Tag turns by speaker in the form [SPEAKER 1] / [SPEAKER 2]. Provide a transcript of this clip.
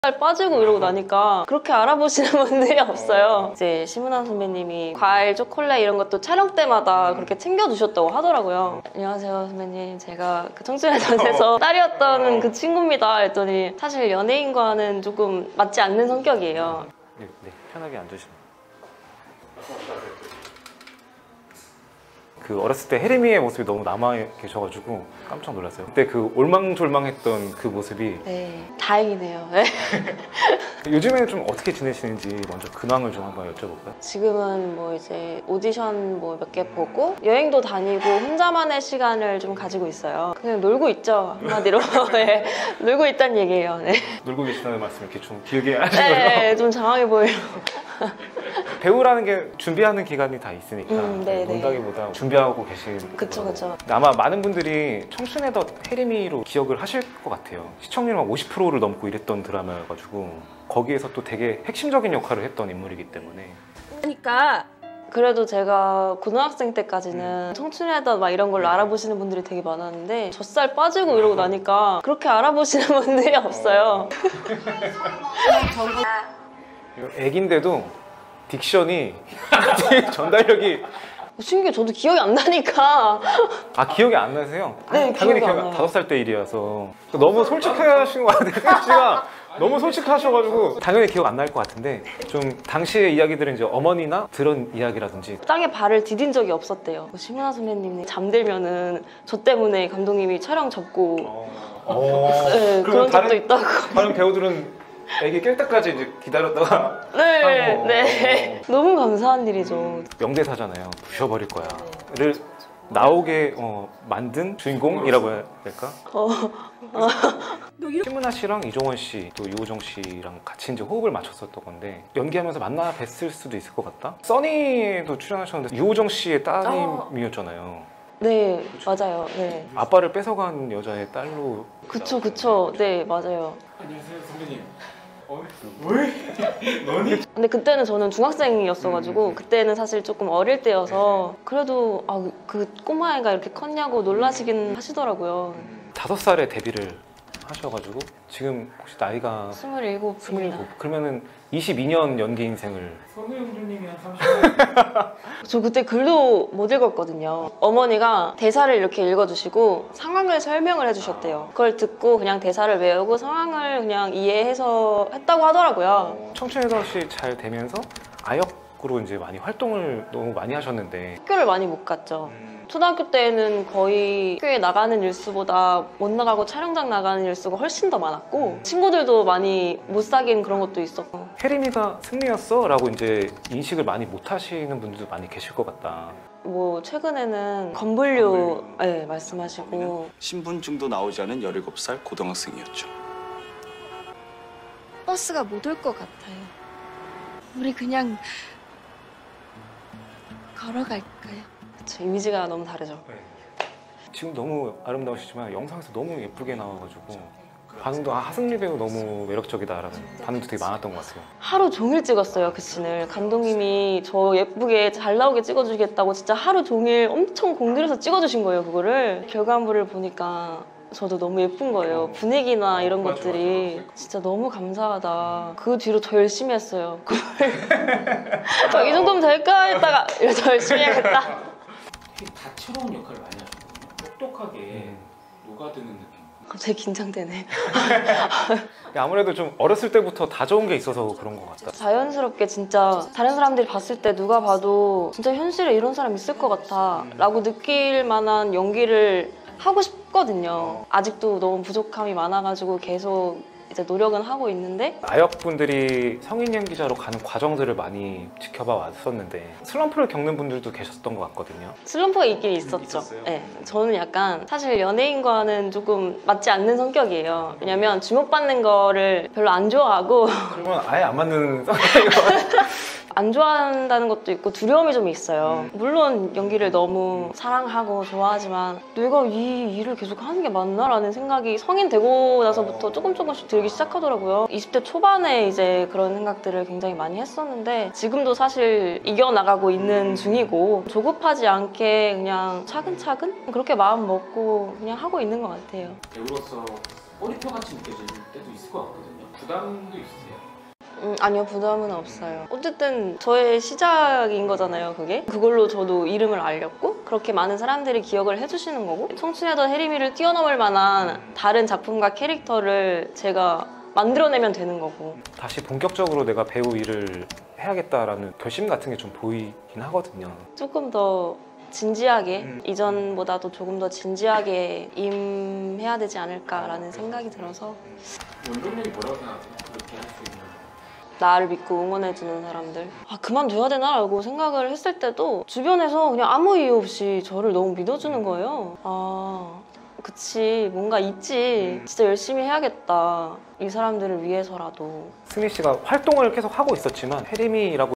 [SPEAKER 1] 살 빠지고 이러고 나니까 그렇게 알아보시는 분들이 없어요. 이제 심은하 선배님이 과일, 초콜릿 이런 것도 촬영 때마다 그렇게 챙겨주셨다고 하더라고요. 안녕하세요 선배님, 제가 그 청춘의 덫에서 딸이었던 그 친구입니다 했더니 사실 연예인과는 조금 맞지 않는 성격이에요.
[SPEAKER 2] 네, 편하게 앉으시면. 그 어렸을 때 혜림이의 모습이 너무 남아 계셔가지고 깜짝 놀랐어요. 그때 그 올망졸망했던 그 모습이.
[SPEAKER 1] 네, 다행이네요. 네.
[SPEAKER 2] 요즘에는 좀 어떻게 지내시는지 먼저 근황을 좀 한번 여쭤볼까요?
[SPEAKER 1] 지금은 뭐 이제 오디션 뭐 몇 개 보고 여행도 다니고 혼자만의 시간을 좀 가지고 있어요. 그냥 놀고 있죠, 한마디로. 네, 놀고 있다는 얘기예요. 네.
[SPEAKER 2] 놀고 계시다는 말씀 이렇게 좀 길게 하신 거예요?
[SPEAKER 1] 네, 좀 장황해 보여요.
[SPEAKER 2] 배우라는 게 준비하는 기간이 다 있으니까 논다기보다 준비하고 계신.
[SPEAKER 1] 그쵸, 그쵸.
[SPEAKER 2] 아마 많은 분들이 청춘의 덫 혜림이로 기억을 하실 것 같아요. 시청률 막 50%를 넘고 이랬던 드라마여가지고 거기에서 또 되게 핵심적인 역할을 했던 인물이기 때문에.
[SPEAKER 1] 그러니까 그래도 제가 고등학생 때까지는 청춘의 덫 막 이런 걸로 알아보시는 분들이 되게 많았는데 젖살 빠지고 이러고 나니까 그렇게 알아보시는 분들이 없어요.
[SPEAKER 2] 애긴데도 딕션이 전달력이.
[SPEAKER 1] 신기해, 저도 기억이 안 나니까.
[SPEAKER 2] 아, 기억이 안 나세요?
[SPEAKER 1] 네,
[SPEAKER 2] 당연히
[SPEAKER 1] 기억이 안 나요.
[SPEAKER 2] 5살 때 일이어서 너무 솔직하신 것 같아요. 혜림 씨가 너무 솔직하셔가지고 당연히 기억 안 날 것 같은데, 좀 당시의 이야기들은 이제 어머니나 들은 이야기라든지.
[SPEAKER 1] 땅에 발을 디딘 적이 없었대요. 심은하 선배님이 잠들면은 저 때문에 감독님이 촬영 접고 네, 그런 적도 있다고.
[SPEAKER 2] 다른 배우들은 애기 깰 때까지 이제 기다렸다가.
[SPEAKER 1] 네, 네. 너무 감사한 일이죠.
[SPEAKER 2] 명대사잖아요. 부셔버릴 거야를 나오게 만든 주인공이라고 해야 될까? 심은하 씨랑 이종원 씨, 또 유호정 씨랑 같이 이제 호흡을 맞췄었던 건데, 연기하면서 만나 뵀을 수도 있을 것 같다? 써니에도 출연하셨는데 유호정 씨의 따님이었잖아요.
[SPEAKER 1] 네, 맞아요. 네.
[SPEAKER 2] 아빠를 뺏어간 여자의 딸로.
[SPEAKER 1] 그쵸, 그쵸. 네, 맞아요.
[SPEAKER 3] 안녕하세요 선배님. 왜? 너니?
[SPEAKER 1] 근데 그때는 저는 중학생이었어가지고 그때는 사실 조금 어릴 때여서 그래도 그 꼬마애가 이렇게 컸냐고 놀라시긴 하시더라고요.
[SPEAKER 2] 5살에 데뷔를 하셔가지고 지금 혹시 나이가
[SPEAKER 1] 27입니다.
[SPEAKER 2] 27. 그러면은 22년 연기 인생을.
[SPEAKER 3] 선우영주님이 한 30년.
[SPEAKER 1] 저 그때 글도 못 읽었거든요. 어머니가 대사를 이렇게 읽어주시고 상황을 설명을 해주셨대요. 그걸 듣고 그냥 대사를 외우고 상황을 그냥 이해해서 했다고 하더라고요.
[SPEAKER 2] 청춘의 덫이 잘 되면서 아역으로 이제 많이 활동을 너무 많이 하셨는데.
[SPEAKER 1] 학교를 많이 못 갔죠. 초등학교 때는 거의 학교에 나가는 일수보다 못 나가고 촬영장 나가는 일수가 훨씬 더 많았고 친구들도 많이 못 사귄 그런 것도 있었고.
[SPEAKER 2] 혜림이가 승리였어? 라고 이제 인식을 많이 못 하시는 분들도 많이 계실 것 같다.
[SPEAKER 1] 뭐 최근에는 건불류 네, 말씀하시고.
[SPEAKER 4] 신분증도 나오지 않은 17살 고등학생이었죠.
[SPEAKER 5] 버스가 못 올 것 같아요. 우리 그냥 걸어갈까요?
[SPEAKER 1] 그쵸, 이미지가 너무 다르죠.
[SPEAKER 2] 지금 너무 아름다우시지만 영상에서 너무 예쁘게 나와가지고 반응도 하승미 배우 너무 매력적이다라는 반응도 되게 많았던 것 같아요.
[SPEAKER 1] 하루 종일 찍었어요, 그 씬을. 감독님이 저 예쁘게 잘 나오게 찍어주겠다고 진짜 하루 종일 엄청 공들여서 찍어주신 거예요, 그거를. 결과물을 보니까 저도 너무 예쁜 거예요. 분위기나 이런 것들이 진짜 너무 감사하다. 그 뒤로 더 열심히 했어요. 이 정도면 될까 했다가 더 열심히 해야겠다.
[SPEAKER 3] 다채로운 역할을 많이 하셨거든요. 똑똑하게 녹아드는 느낌.
[SPEAKER 1] 갑자기 긴장되네.
[SPEAKER 2] 아무래도 좀 어렸을 때부터 다져온 게 있어서 그런 것 같다.
[SPEAKER 1] 자연스럽게 진짜 다른 사람들이 봤을 때 누가 봐도 진짜 현실에 이런 사람 있을 것 같아 라고 느낄 만한 연기를 하고 싶거든요. 아직도 너무 부족함이 많아가지고 계속 이제 노력은 하고 있는데,
[SPEAKER 2] 아역분들이 성인 연기자로 가는 과정들을 많이 지켜봐 왔었는데 슬럼프를 겪는 분들도 계셨던 것 같거든요.
[SPEAKER 1] 슬럼프가 있긴 있었죠. 네, 저는 약간 사실 연예인과는 조금 맞지 않는 성격이에요. 왜냐면 주목받는 거를 별로 안 좋아하고
[SPEAKER 2] 그러면 아예 안 맞는 성격이고.
[SPEAKER 1] 안 좋아한다는 것도 있고 두려움이 좀 있어요. 물론 연기를 너무 사랑하고 좋아하지만 내가 이 일을 계속 하는 게 맞나? 라는 생각이 성인 되고 나서부터 조금씩 들기 시작하더라고요. 20대 초반에 이제 그런 생각들을 굉장히 많이 했었는데 지금도 사실 이겨나가고 있는 중이고 조급하지 않게 그냥 차근차근 그렇게 마음 먹고 그냥 하고 있는 것 같아요.
[SPEAKER 3] 배우로서 꼬리표같이 느껴질 때도 있을 것 같거든요. 부담도 있으세요?
[SPEAKER 1] 아니요, 부담은 없어요. 어쨌든 저의 시작인 거잖아요, 그게. 그걸로 저도 이름을 알렸고 그렇게 많은 사람들이 기억을 해주시는 거고 청춘이던 혜림이를 뛰어넘을 만한 다른 작품과 캐릭터를 제가 만들어내면 되는 거고.
[SPEAKER 2] 다시 본격적으로 내가 배우 일을 해야겠다라는 결심 같은 게 좀 보이긴 하거든요.
[SPEAKER 1] 조금 더 진지하게 이전보다도 조금 더 진지하게 임해야 되지 않을까라는 생각이 들어서
[SPEAKER 3] 원동력이 뭐라고 생각하세요? 그렇게 할 수 있는
[SPEAKER 1] 나를 믿고 응원해주는 사람들. 아, 그만둬야 되나라고 생각을 했을 때도 주변에서 그냥 아무 이유 없이 저를 너무 믿어주는 거예요. 아, 그치, 뭔가 있지. 진짜 열심히 해야겠다. 이 사람들을 위해서라도.
[SPEAKER 2] 승리 씨가 활동을 계속 하고 있었지만 혜림이라고